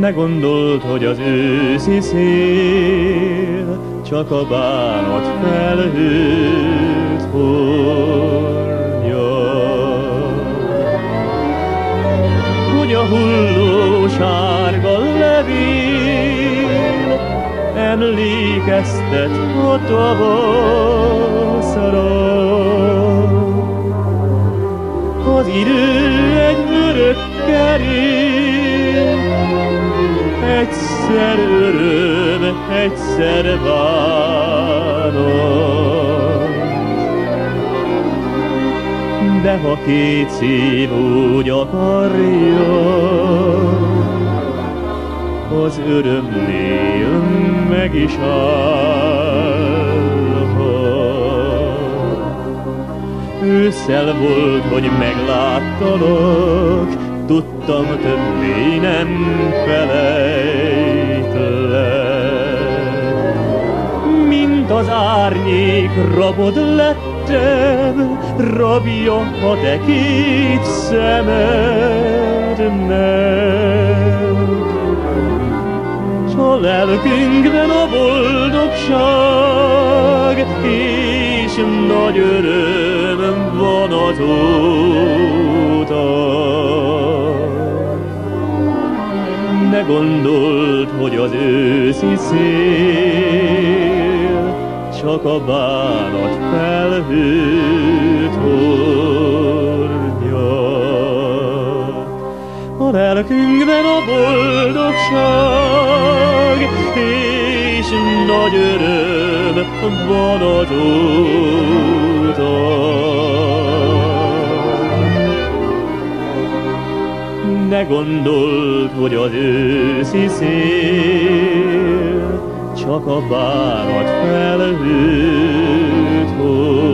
Ne gondold, hogy az őszi szél csak a bánat felhőt hordja, hogy a hulló sárga levél emlékeztet a tavaszra. Az idő egy örök kerék, egyszer öröm, egyszer bánat. De ha két szív úgy akarja, az örömnél meg is állhat. Ősszel volt, hogy megláttalak, tudtam, többé nem felejtlek. Mint az árnyék rabod lettem, rabja a te két szemednek. S a lelkünkben a boldogság és nagy öröm van azóta. Ne gondold, hogy az őszi szél csak a bánat felhőt hordja. A lelkünkben a boldogság és nagy öröm van azóta. Ne gondold, hogy az őszi szél csak a bánat felhőt hordja.